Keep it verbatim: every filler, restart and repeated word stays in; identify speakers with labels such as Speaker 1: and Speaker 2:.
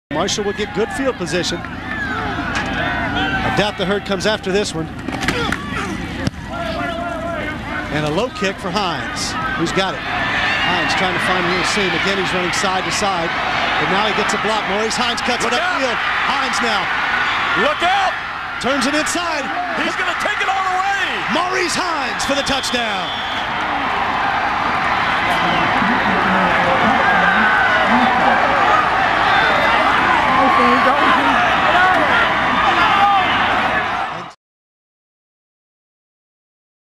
Speaker 1: Marshall will get good field position. I doubt the herd comes after this one. And a low kick for Hines. Who's got it? Hines trying to find a little seam. Again, he's running side to side. But now he gets a block. Maurice Hines cuts
Speaker 2: Look
Speaker 1: it
Speaker 2: out.
Speaker 1: upfield. Hines now.
Speaker 2: Look out!
Speaker 1: Turns it inside.
Speaker 2: He's going to take it all the way!
Speaker 1: Maurice Hines for the touchdown.